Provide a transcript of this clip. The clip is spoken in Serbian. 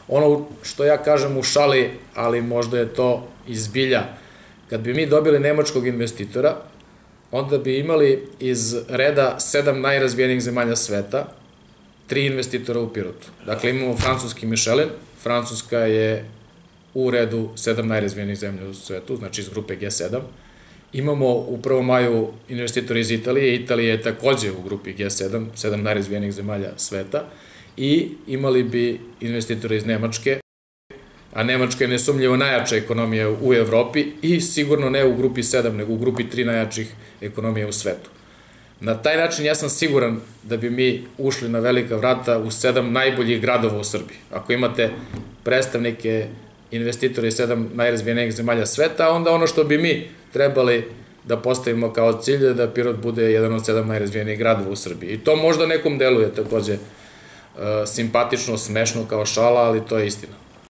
Ono što ja kažem u šali, ali možda je to izbilja, kad bi mi dobili nemačkog investitora, onda bi imali iz reda 7 najrazvijenijih zemalja sveta, 3 investitora u Pirotu. Dakle, imamo francuski Michelin, Francuska je u redu 7 najrazvijenijih zemlja u svetu, znači iz grupe G7. Imamo u 1. maju investitora iz Italije, Italija je takođe u grupi G7, 7 najrazvijenijih zemalja sveta, i imali bi investitora iz Nemačke, a Nemačka je nesumnjivo najjača ekonomija u Evropi i sigurno ne u grupi 7, nego u grupi 3 najjačih ekonomija u svetu. Na taj način ja sam siguran da bi mi ušli na velika vrata u 7 najboljih gradova u Srbiji. Ako imate predstavnike investitora iz 7 najrazvijenijih zemalja sveta, onda ono što bi mi trebali da postavimo kao cilj je da Pirot bude jedan od 7 najrazvijenijih gradova u Srbiji. I to možda nekom deluje takođe simpatično, smešno kao šala, ali to je istina.